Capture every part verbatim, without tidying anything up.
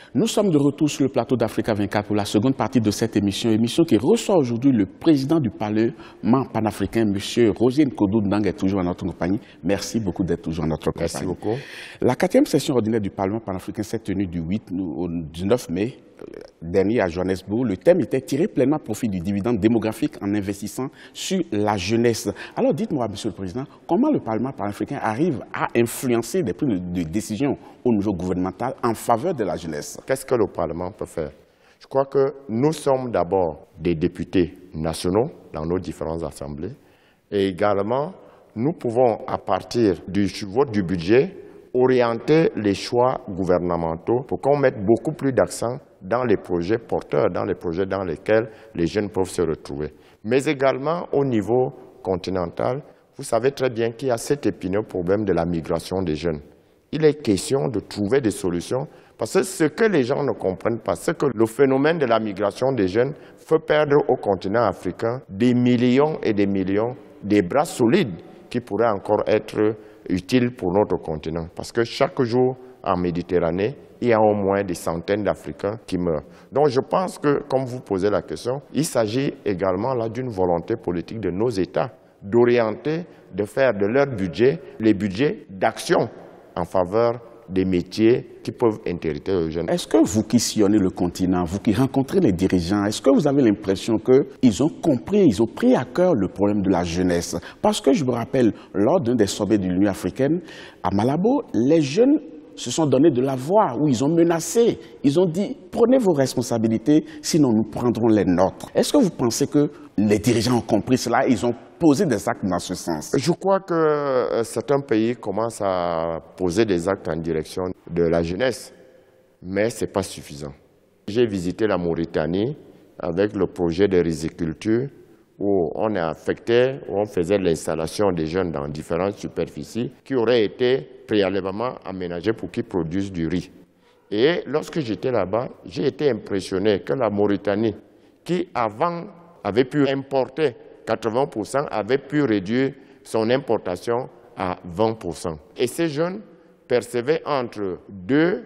Nous sommes de retour sur le plateau d'Africa vingt-quatre pour la seconde partie de cette émission, émission qui reçoit aujourd'hui le président du Parlement panafricain, M. Roger Nkodo Ndang, est toujours à notre compagnie. Merci beaucoup d'être toujours à notre compagnie. Merci beaucoup. La quatrième session ordinaire du Parlement panafricain s'est tenue du huit au neuf mai dernier à Johannesburg. Le thème était tirer pleinement profit du dividende démographique en investissant sur la jeunesse. Alors dites-moi, Monsieur le Président, comment le Parlement panafricain arrive à influencer des prises de décision au niveau gouvernemental en faveur de la jeunesse? Qu'est-ce que le Parlement peut faire? Je crois que nous sommes d'abord des députés nationaux dans nos différentes assemblées et également nous pouvons, à partir du vote du budget, orienter les choix gouvernementaux pour qu'on mette beaucoup plus d'accent dans les projets porteurs, dans les projets dans lesquels les jeunes peuvent se retrouver. Mais également au niveau continental, vous savez très bien qu'il y a cet épineux problème de la migration des jeunes. Il est question de trouver des solutions parce que ce que les gens ne comprennent pas, c'est que le phénomène de la migration des jeunes fait perdre au continent africain des millions et des millions, des bras solides qui pourraient encore être utiles pour notre continent. Parce que chaque jour en Méditerranée, il y a au moins des centaines d'Africains qui meurent. Donc je pense que, comme vous posez la question, il s'agit également là d'une volonté politique de nos États d'orienter, de faire de leur budget les budgets d'action en faveur des métiers qui peuvent intéresser les jeunes. Est-ce que vous qui sillonnez le continent, vous qui rencontrez les dirigeants, est-ce que vous avez l'impression qu'ils ont compris, ils ont pris à cœur le problème de la jeunesse? Parce que je me rappelle, lors d'un des sommets de l'Union africaine, à Malabo, les jeunes se sont donné de la voix, où ils ont menacé. Ils ont dit, prenez vos responsabilités, sinon nous prendrons les nôtres. Est-ce que vous pensez que les dirigeants ont compris cela et ils ont posé des actes dans ce sens? Je crois que certains pays commencent à poser des actes en direction de la jeunesse, mais ce n'est pas suffisant. J'ai visité la Mauritanie avec le projet de riziculture où on est affecté, où on faisait l'installation des jeunes dans différentes superficies qui auraient été préalablement aménagées pour qu'ils produisent du riz. Et lorsque j'étais là-bas, j'ai été impressionné que la Mauritanie, qui avant avait pu importer quatre-vingts pour cent, avait pu réduire son importation à vingt pour cent. Et ces jeunes percevaient entre deux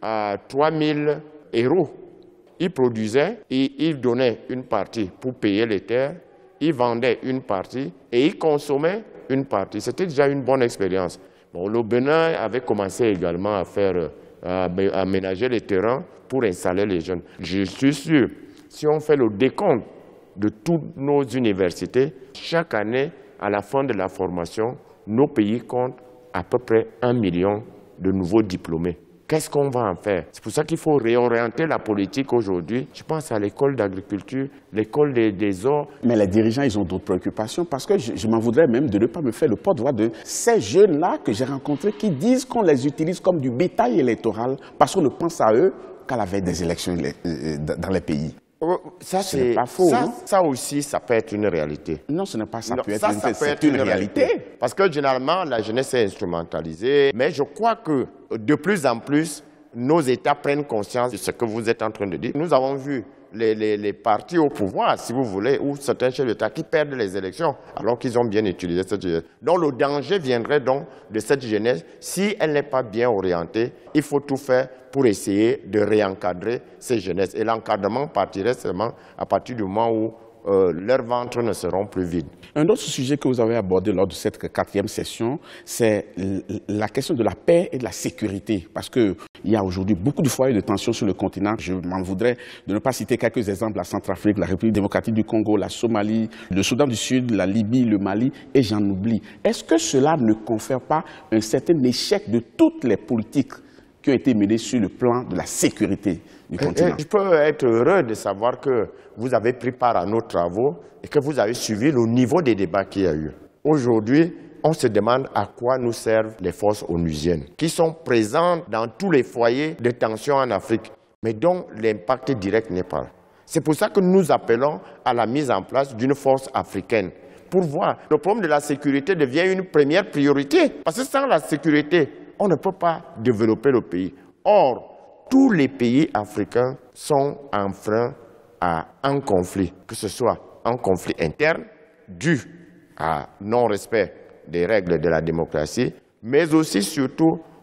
à trois mille euros. Ils produisaient et ils donnaient une partie pour payer les terres, ils vendaient une partie et ils consommaient une partie. C'était déjà une bonne expérience. Bon, le Bénin avait commencé également à faire, à aménager les terrains pour installer les jeunes. Je suis sûr, si on fait le décompte de toutes nos universités, chaque année, à la fin de la formation, nos pays comptent à peu près un million de nouveaux diplômés. Qu'est-ce qu'on va en faire? C'est pour ça qu'il faut réorienter la politique aujourd'hui. Je pense à l'école d'agriculture, l'école des, des ors. Mais les dirigeants, ils ont d'autres préoccupations parce que je, je m'en voudrais même de ne pas me faire le porte-voix de ces jeunes-là que j'ai rencontrés qui disent qu'on les utilise comme du bétail électoral parce qu'on ne pense à eux qu'à la veille des élections dans les pays. Ça, c'est pas faux. Ça, ça aussi, ça peut être une réalité. Non, ce n'est pas ça. Non, peut être ça, une, ça peut être une, une réalité. réalité. Parce que généralement, la jeunesse est instrumentalisée. Mais je crois que de plus en plus, nos États prennent conscience de ce que vous êtes en train de dire. Nous avons vu les, les, les partis au pouvoir, si vous voulez, ou certains chefs d'État qui perdent les élections alors qu'ils ont bien utilisé cette jeunesse. Donc le danger viendrait donc de cette jeunesse. Si elle n'est pas bien orientée, il faut tout faire pour essayer de réencadrer ces jeunesses. Et l'encadrement partirait seulement à partir du moment où euh, leurs ventres ne seront plus vides. Un autre sujet que vous avez abordé lors de cette quatrième session, c'est la question de la paix et de la sécurité. Parce qu'il y a aujourd'hui beaucoup de foyers de tension sur le continent. Je m'en voudrais de ne pas citer quelques exemples, la Centrafrique, la République démocratique du Congo, la Somalie, le Soudan du Sud, la Libye, le Mali, et j'en oublie. Est-ce que cela ne confère pas un certain échec de toutes les politiques qui ont été menées sur le plan de la sécurité du continent? Je peux être heureux de savoir que vous avez pris part à nos travaux et que vous avez suivi le niveau des débats qu'il y a eu. Aujourd'hui, on se demande à quoi nous servent les forces onusiennes, qui sont présentes dans tous les foyers de tension en Afrique, mais dont l'impact direct n'est pas là. C'est pour ça que nous appelons à la mise en place d'une force africaine, pour voir le problème de la sécurité devient une première priorité. Parce que sans la sécurité, on ne peut pas développer le pays. Or, tous les pays africains sont enfreints à un conflit, que ce soit un conflit interne dû à non-respect des règles de la démocratie, mais aussi surtout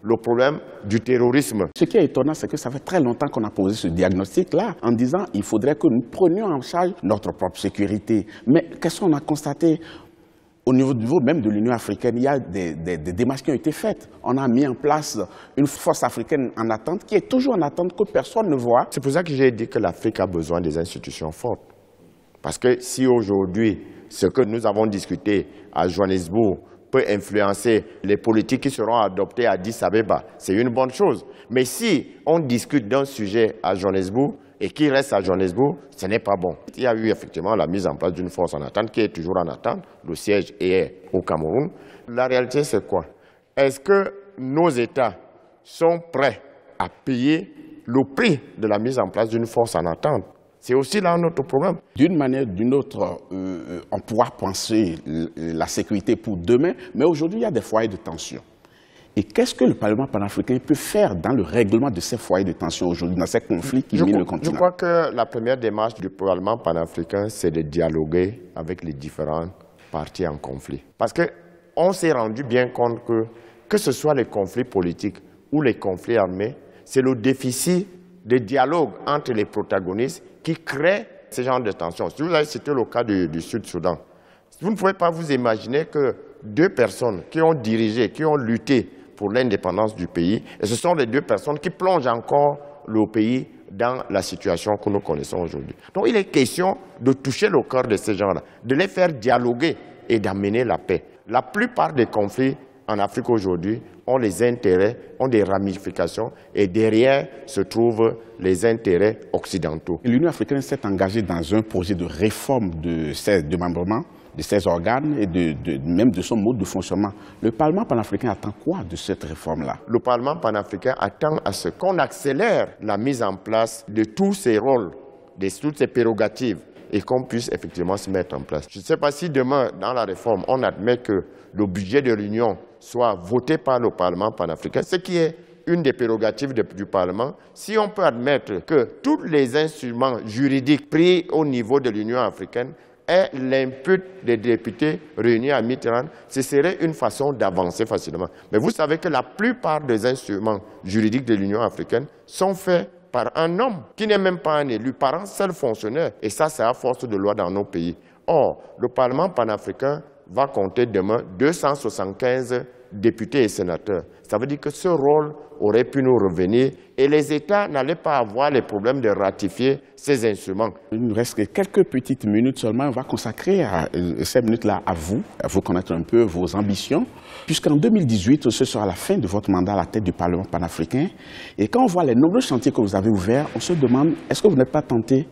le problème du terrorisme. Ce qui est étonnant, c'est que ça fait très longtemps qu'on a posé ce diagnostic-là en disant qu'il faudrait que nous prenions en charge notre propre sécurité. Mais qu'est-ce qu'on a constaté? Au niveau, niveau même de l'Union africaine, il y a des, des, des démarches qui ont été faites. On a mis en place une force africaine en attente qui est toujours en attente que personne ne voit. C'est pour ça que j'ai dit que l'Afrique a besoin des institutions fortes. Parce que si aujourd'hui, ce que nous avons discuté à Johannesburg peut influencer les politiques qui seront adoptées à Addis Abeba, c'est une bonne chose. Mais si on discute d'un sujet à Johannesburg et qui reste à Johannesburg, ce n'est pas bon. Il y a eu effectivement la mise en place d'une force en attente qui est toujours en attente. Le siège est au Cameroun. La réalité, c'est quoi? Est-ce que nos États sont prêts à payer le prix de la mise en place d'une force en attente? C'est aussi là notre problème. D'une manière ou d'une autre, euh, on pourra penser la sécurité pour demain, mais aujourd'hui, il y a des foyers de tension. Et qu'est-ce que le Parlement panafricain peut faire dans le règlement de ces foyers de tension aujourd'hui, dans ces conflits qui minent le continent? Je crois que la première démarche du Parlement panafricain, c'est de dialoguer avec les différentes parties en conflit. Parce qu'on s'est rendu bien compte que, que ce soit les conflits politiques ou les conflits armés, c'est le déficit de dialogue entre les protagonistes qui crée ce genre de tensions. Si vous avez cité le cas du, du Sud-Soudan, vous ne pouvez pas vous imaginer que deux personnes qui ont dirigé, qui ont lutté pour l'indépendance du pays, et ce sont les deux personnes qui plongent encore le pays dans la situation que nous connaissons aujourd'hui. Donc il est question de toucher le cœur de ces gens-là, de les faire dialoguer et d'amener la paix. La plupart des conflits en Afrique aujourd'hui ont les intérêts, ont des ramifications, et derrière se trouvent les intérêts occidentaux. L'Union africaine s'est engagée dans un projet de réforme de ses démembrements, de ses organes et de, de, même de son mode de fonctionnement. Le Parlement panafricain attend quoi de cette réforme-là? Le Parlement panafricain attend à ce qu'on accélère la mise en place de tous ces rôles, de toutes ces prérogatives, et qu'on puisse effectivement se mettre en place. Je ne sais pas si demain, dans la réforme, on admet que le budget de l'Union soit voté par le Parlement panafricain, ce qui est une des prérogatives de, du Parlement. Si on peut admettre que tous les instruments juridiques pris au niveau de l'Union africaine est l'input des députés réunis à Mitterrand, ce serait une façon d'avancer facilement. Mais vous savez que la plupart des instruments juridiques de l'Union africaine sont faits par un homme qui n'est même pas un élu, par un seul fonctionnaire. Et ça, c'est à force de loi dans nos pays. Or, le Parlement panafricain va compter demain deux cent soixante-quinze députés et sénateurs. Ça veut dire que ce rôle aurait pu nous revenir et les États n'allaient pas avoir les problèmes de ratifier ces instruments. Il nous reste quelques petites minutes seulement. On va consacrer à, ces minutes-là à vous, à vous connaître un peu vos ambitions, puisqu'en deux mille dix-huit, ce sera la fin de votre mandat à la tête du Parlement panafricain. Et quand on voit les nombreux chantiers que vous avez ouverts, on se demande, est-ce que vous n'êtes pas tenté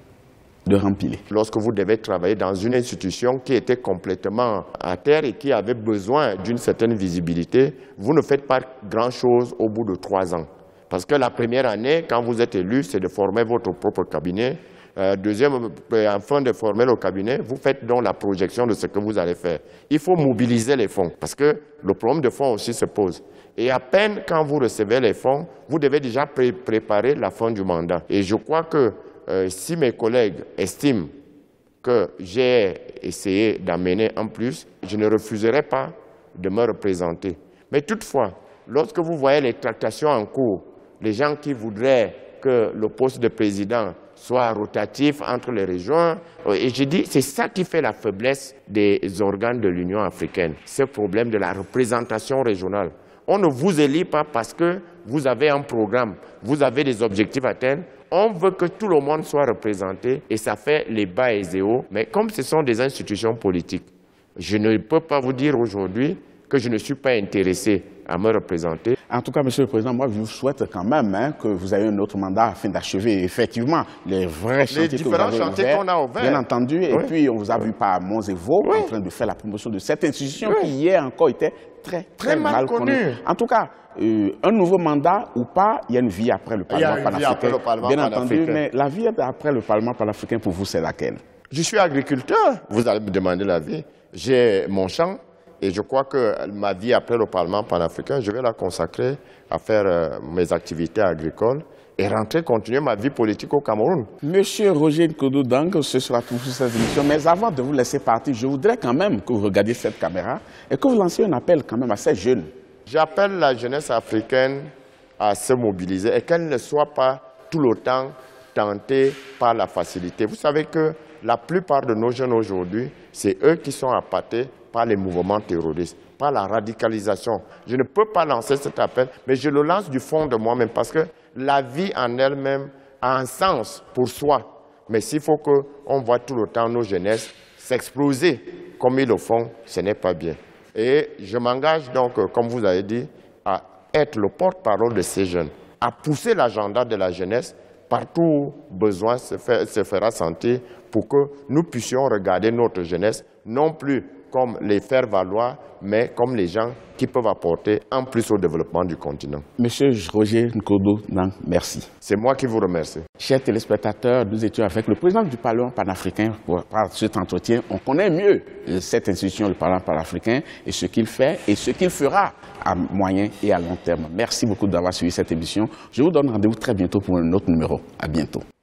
de rempiler? Lorsque vous devez travailler dans une institution qui était complètement à terre et qui avait besoin d'une certaine visibilité, vous ne faites pas grand-chose au bout de trois ans. Parce que la première année, quand vous êtes élu, c'est de former votre propre cabinet. Euh, deuxième, afin de former le cabinet, vous faites donc la projection de ce que vous allez faire. Il faut mobiliser les fonds parce que le problème de fonds aussi se pose. Et à peine quand vous recevez les fonds, vous devez déjà pré préparer la fin du mandat. Et je crois que Euh, si mes collègues estiment que j'ai essayé d'amener en plus, je ne refuserai pas de me représenter. Mais toutefois, lorsque vous voyez les tractations en cours, les gens qui voudraient que le poste de président soit rotatif entre les régions, et je dis, c'est ça qui fait la faiblesse des organes de l'Union africaine, ce problème de la représentation régionale. On ne vous élit pas parce que vous avez un programme, vous avez des objectifs à atteindre. On veut que tout le monde soit représenté et ça fait les bas et les hauts. Mais comme ce sont des institutions politiques, je ne peux pas vous dire aujourd'hui que je ne suis pas intéressé à me représenter. En tout cas, Monsieur le Président, moi je vous souhaite quand même hein, que vous ayez un autre mandat afin d'achever effectivement les vrais chantiers les différents que vous avez chantiers qu'on a ouverts. Bien entendu, oui. Et puis on vous a vu par Mons et Vaux oui. en train de faire la promotion de cette institution oui. qui hier encore était très, très, très mal, mal connue. connue. En tout cas, euh, un nouveau mandat ou pas, il y a une vie après le Parlement panafricain. Bien entendu, mais la vie après le Parlement panafricain pour vous, c'est laquelle? Je suis agriculteur, vous allez me demander la vie. J'ai mon champ. Et je crois que ma vie après le Parlement panafricain, je vais la consacrer à faire euh, mes activités agricoles et rentrer, continuer ma vie politique au Cameroun. Monsieur Roger Nkodo Dang, ce sera tout pour cette émission. Mais avant de vous laisser partir, je voudrais quand même que vous regardiez cette caméra et que vous lanciez un appel quand même à ces jeunes J'appelle la jeunesse africaine à se mobiliser et qu'elle ne soit pas tout le temps tentée par la facilité. Vous savez que la plupart de nos jeunes aujourd'hui, c'est eux qui sont appâtés par les mouvements terroristes, par la radicalisation. Je ne peux pas lancer cet appel, mais je le lance du fond de moi-même parce que la vie en elle-même a un sens pour soi. Mais s'il faut qu'on voit tout le temps nos jeunesses s'exploser comme ils le font, ce n'est pas bien. Et je m'engage donc, comme vous avez dit, à être le porte-parole de ces jeunes, à pousser l'agenda de la jeunesse partout où besoin se, fait, se fera sentir pour que nous puissions regarder notre jeunesse, non plus comme les faire valoir, mais comme les gens qui peuvent apporter en plus au développement du continent. Monsieur Roger Nkodo Nang, merci. C'est moi qui vous remercie. Chers téléspectateurs, nous étions avec le président du Parlement panafricain pour cet entretien. On connaît mieux cette institution, le Parlement panafricain, et ce qu'il fait et ce qu'il fera à moyen et à long terme. Merci beaucoup d'avoir suivi cette émission. Je vous donne rendez-vous très bientôt pour un autre numéro. À bientôt.